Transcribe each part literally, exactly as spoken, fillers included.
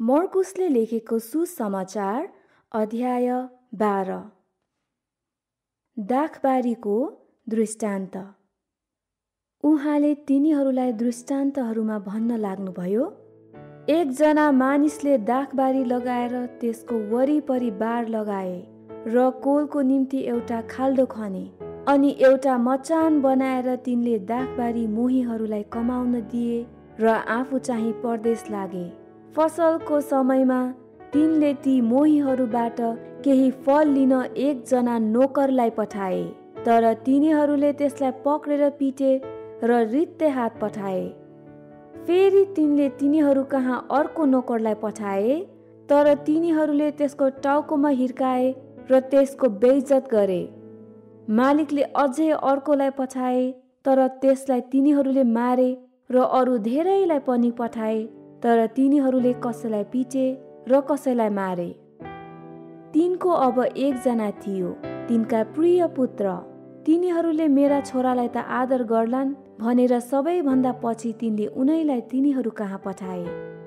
मर्कुसले लेखेको सुसमाचार अध्याय बाह्र। दाखबारीको दृष्टान्त। उहाँले तिनीहरूलाई दृष्टान्तहरूमा भन्न लाग्नुभयो, एकजना मानिसले दाखबारी लगाएर त्यसको वरिपरि बार लगाए र कोलको निम्ति एउटा खाल्डो खने, अनि एउटा मचान बनाएर तिनले दाखबारी मोहीहरूलाई कमाउन दिए र आफू चाहिँ परदेश लागे। फसलको समयमा तिनले ती मोहीहरूबाट केही फल लिन एकजना नोकरलाई पठाए, तर तिनीहरूले त्यसलाई पक्रेर पिटे र रित्ते हात पठाए। फेरि तिनले तिनीहरू कहाँ अर्को नोकरलाई पठाए, तर तिनीहरूले त्यसको टाउकोमा हिर्काए र त्यसको बेइज्जत गरे। मालिकले अझै अर्कोलाई पठाए, तर त्यसलाई तिनीहरूले मारे र अरू धेरैलाई पनि पठाए, तर तिनीहरूले कसैलाई पिटे र कसैलाई मारे। तिनको अब एकजना थियो, तिनका प्रिय पुत्र। तिनीहरूले मेरा छोरालाई त आदर गर्लान् भनेर सबैभन्दा पछि तिनले उनैलाई तिनीहरू कहाँ पठाए।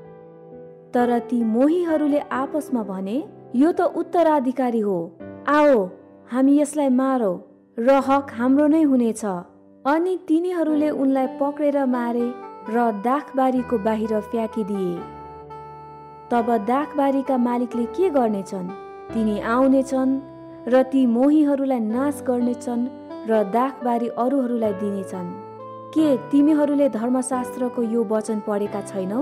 तर ती मोहीहरूले आपसमा भने, यो त उत्तराधिकारी हो, आओ हामी यसलाई मारौँ र हक हाम्रो नै हुनेछ। अनि तिनीहरूले उनलाई पक्रेर मारे र दाखबारीको बाहिर फ्याँकिदिए। तब दाखबारीका मालिकले के गर्नेछन्? तिनी आउनेछन् र ती मोहीहरूलाई नाश गर्नेछन् र दाखबारी अरूहरूलाई दिनेछन्। के तिमीहरूले धर्मशास्त्रको यो वचन पढेका छैनौ?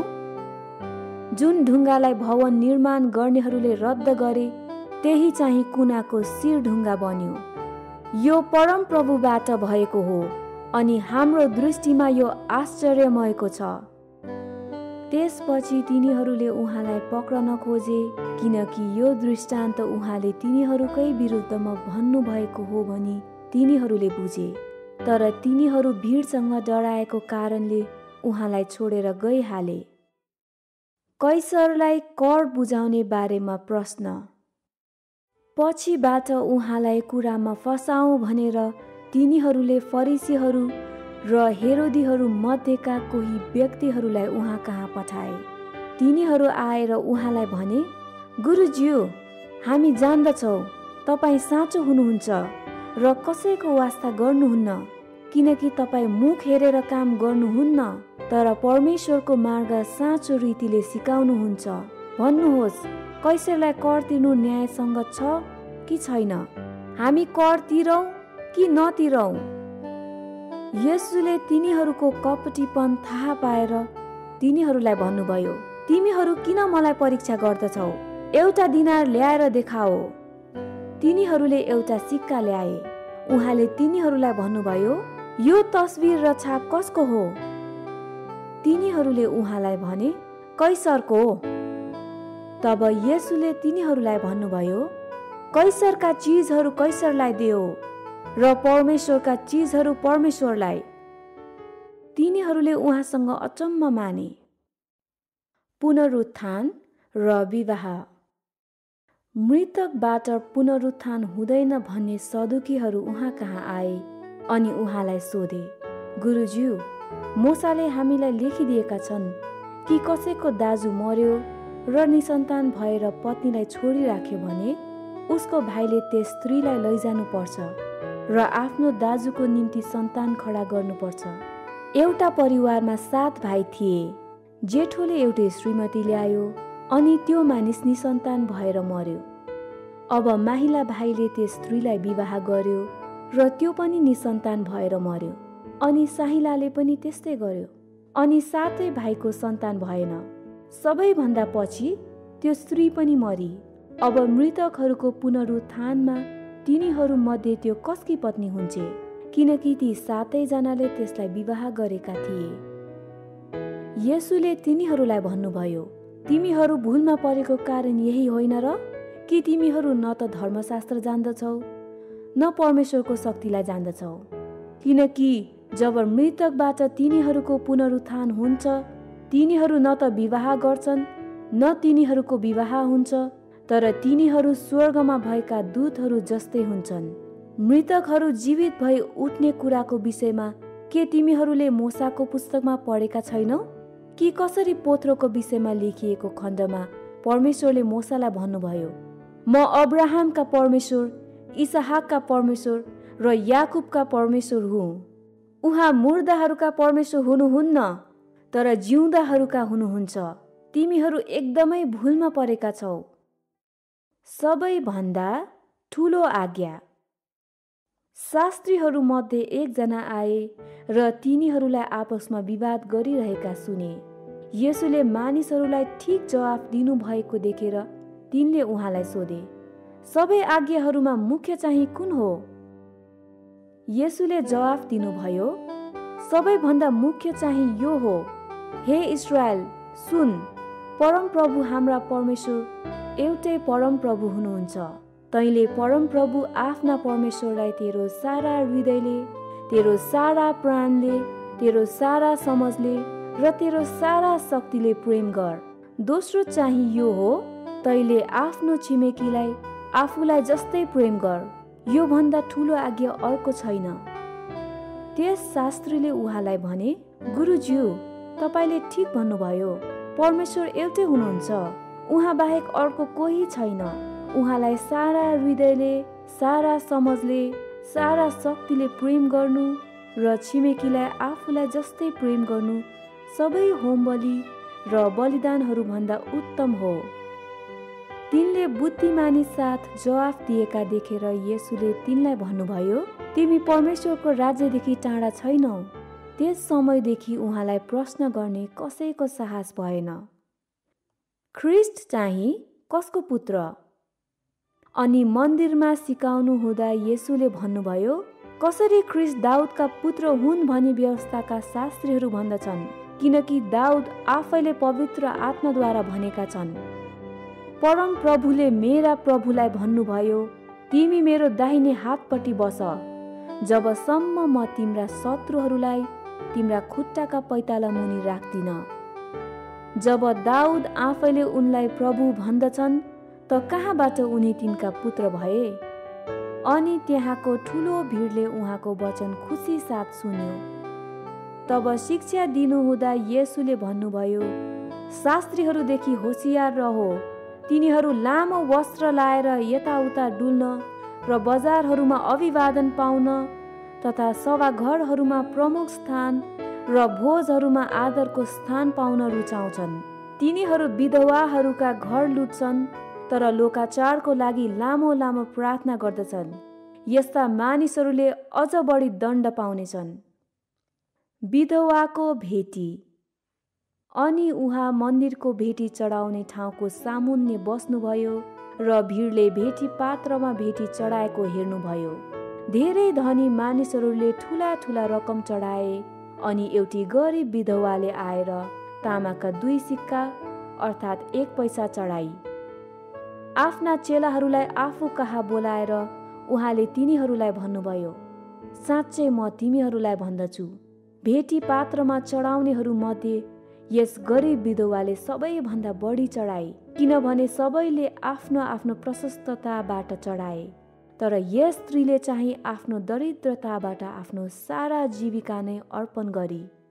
जुन ढुङ्गालाई भवन निर्माण गर्नेहरूले रद्द गरे, त्यही चाहिँ कुनाको शिर ढुङ्गा बन्यो। यो परम प्रभुबाट भएको हो, अनि हाम्रो दृष्टिमा यो आश्चर्यमयको छ। त्यसपछि तिनीहरूले उहाँलाई पक्रन खोजे, किनकि यो दृष्टान्त उहाँले तिनीहरूकै विरुद्धमा भन्नुभएको हो भनी तिनीहरूले बुझे। तर तिनीहरू भिडसँग डराएको कारणले उहाँलाई छोडेर गइहाले। कैसरलाई कर बुझाउने बारेमा प्रश्न। पछिबाट उहाँलाई कुरामा फसाउँ भनेर तिनीहरूले फरिसीहरू र हेरोदीहरू मध्येका कोही व्यक्तिहरूलाई उहाँ कहाँ पठाए। तिनीहरू आएर उहाँलाई भने, गुरुज्यू, हामी जान्दछौँ तपाईँ साँचो हुनुहुन्छ र कसैको वास्ता गर्नुहुन्न, किनकि तपाईँ मुख हेरेर काम गर्नुहुन्न, तर परमेश्वरको मार्ग साँचो रीतिले सिकाउनुहुन्छ। भन्नुहोस्, कैसरलाई कर तिर्नु न्यायसङ्गत छ कि छैन? हामी कर तिरौँ कि नतिरौँ? येशूले तिनीहरूको कपटीपन थाहा पाएर तिनीहरूलाई भन्नुभयो, तिमीहरू किन मलाई परीक्षा गर्दछौ? एउटा दिनार ल्याएर देखाओ। तिनीहरूले एउटा सिक्का ल्याए। उहाँले तिनीहरूलाई भन्नुभयो, यो तस्बिर र छाप कसको हो? तिनीहरूले उहाँलाई भने, कैसरको। तब येशूले तिनीहरूलाई भन्नुभयो, कैसरका चिजहरू कैसरलाई देऊ र परमेश्वरका चिजहरू परमेश्वरलाई। तिनीहरूले उहाँसँग अचम्म माने। पुनरुत्थान र विवाह। मृतकबाट पुनरुत्थान हुँदैन भन्ने सदुकीहरू उहाँ कहाँ आए अनि उहाँलाई सोधे, गुरुज्यू, मोसाले हामीलाई लेखिदिएका छन् कि कसैको दाजु मर्यो र निसन्तान भएर पत्नीलाई छोडिराख्यो भने उसको भाइले त्यस स्त्रीलाई लैजानुपर्छ र आफ्नो दाजुको निम्ति सन्तान खडा गर्नुपर्छ। एउटा परिवारमा सात भाइ थिए। जेठोले एउटै श्रीमती ल्यायो, अनि त्यो मानिस निसन्तान भएर मर्यो। अब माहिला भाइले त्यस स्त्रीलाई विवाह गर्यो र त्यो पनि निसन्तान भएर मर्यो, अनि साहिलाले पनि त्यस्तै गर्यो, अनि सातै भाइको सन्तान भएन। सबैभन्दा पछि त्यो स्त्री पनि मरी। अब मृतकहरूको पुनरुत्थानमा तिनीहरू मध्ये त्यो कसकी पत्नी हुन्छ, किनकि ती सातैजनाले त्यसलाई विवाह गरेका थिए। येशूले तिनीहरूलाई भन्नुभयो, तिमीहरू भुलमा परेको कारण यही होइन र? कि तिमीहरू न त धर्मशास्त्र जान्दछौ न परमेश्वरको शक्तिलाई जान्दछौ? किनकि जब मृतकबाट तिनीहरूको पुनरुत्थान हुन्छ, तिनीहरू न त विवाह गर्छन् न तिनीहरूको विवाह हुन्छ, तर तिनीहरू स्वर्गमा भएका दूतहरू जस्तै हुन्छन्। मृतकहरू जीवित भई उठ्ने कुराको विषयमा के तिमीहरूले मूसाको पुस्तकमा पढेका छैनौ? कि कसरी पोत्रोको विषयमा लेखिएको खण्डमा परमेश्वरले मोसालाई भन्नुभयो, म अब्राहमका परमेश्वर, इसहाकका परमेश्वर र याकुबका परमेश्वर हुँ। उहाँ मुर्दाहरूका परमेश्वर हुनुहुन्न, तर जिउँदाहरूका हुनुहुन्छ। तिमीहरू एकदमै भुलमा परेका छौ। सबैभन्दा ठुलो आज्ञा। शास्त्रीहरू मध्ये एकजना आए र तिनीहरूलाई आपसमा विवाद गरिरहेका सुने। येशूले मानिसहरूलाई ठिक जवाफ दिनुभएको देखेर तिनले उहाँलाई सोधे, सबै आज्ञाहरूमा मुख्य चाहिँ कुन हो? येशूले जवाफ दिनुभयो, सबैभन्दा मुख्य चाहिँ यो हो, हे इस्राएल सुन, परमप्रभु हाम्रा परमेश्वर एउटै परमप्रभु हुनुहुन्छ। तैँले परमप्रभु आफ्ना परमेश्वरलाई तेरो सारा हृदयले, तेरो सारा प्राणले, तेरो सारा समझले र तेरो सारा शक्तिले प्रेम गर। दोस्रो चाहिँ यो हो, तैँले आफ्नो छिमेकीलाई आफूलाई जस्तै प्रेम गर। यो भन्दा ठुलो आज्ञा अर्को छैन। त्यस शास्त्रीले उहाँलाई भने, गुरुज्यू, तपाईँले ठिक भन्नुभयो। परमेश्वर एउटै हुनुहुन्छ, उहाँ बाहेक अर्को कोही छैन। उहाँलाई सारा हृदयले, सारा समझले, सारा शक्तिले प्रेम गर्नु र छिमेकीलाई आफूलाई जस्तै प्रेम गर्नु सबै होमबलि र बलिदानहरूभन्दा उत्तम हो। तिनले बुद्धिमानी साथ जवाफ दिएका देखेर येशूले तिनलाई भन्नुभयो, तिमी परमेश्वरको राज्यदेखि टाढा छैनौ। त्यस समयदेखि उहाँलाई प्रश्न गर्ने कसैको साहस भएन। ख्रिस्ट चाहिँ कसको पुत्र? अनि मन्दिरमा सिकाउनु हुँदा येशूले भन्नुभयो, कसरी ख्रिस्ट दाउदका पुत्र हुन् भनी व्यवस्थाका शास्त्रीहरू भन्दछन्, किनकि दाउद आफैले पवित्र आत्माद्वारा भनेका छन्, परम प्रभुले मेरा प्रभुलाई भन्नुभयो, तिमी मेरो दाहिने हातपट्टि बस, जबसम्म म तिम्रा शत्रुहरूलाई तिम्रा खुट्टाका पैताला मुनि राख्दिन। जब दाउद आफैले उनलाई प्रभु भन्दछन्, त कहाँबाट उनी तिनका पुत्र भए? अनि त्यहाँको ठुलो भिडले उहाँको वचन खुसी साथ सुन्यो। तब शिक्षा दिनुहुँदा येशूले भन्नुभयो, शास्त्रीहरूदेखि होशियार रहो। तिनीहरू लामो वस्त्र लाएर यताउता डुल्न र बजारहरूमा अभिवादन पाउन तथा सभाघरहरूमा प्रमुख स्थान र भोजहरूमा आदरको स्थान पाउन रुचाउँछन्। तिनीहरू विधवाहरूका घर लुट्छन्, तर लोकाचारको लागि लामो लामो प्रार्थना गर्दछन्। यस्ता मानिसहरूले अझ बढी दण्ड पाउनेछन्। विधवाको भेटी। अनि उहाँ मन्दिरको भेटी चढाउने ठाउँको सामुन्ने बस्नुभयो र भिडले भेटी पात्रमा भेटी चढाएको हेर्नुभयो। धेरै धनी मानिसहरूले ठुला ठुला रकम चढाए। अनि एउटी गरिब विधवाले आएर तामाका दुई सिक्का अर्थात् एक पैसा चढाई। आफ्ना चेलाहरूलाई आफू कहाँ बोलाएर उहाँले तिनीहरूलाई भन्नुभयो, साँच्चै म तिमीहरूलाई भन्दछु, भेटी पात्रमा चढाउनेहरू मध्ये यस गरिब विधवाले सबैभन्दा बढी चढाए, किनभने सबैले आफ्नो आफ्नो प्रशस्तताबाट चढाए, तर यस स्त्रीले चाहिँ आफ्नो दरिद्रताबाट आफ्नो सारा जीविका नै अर्पण गरी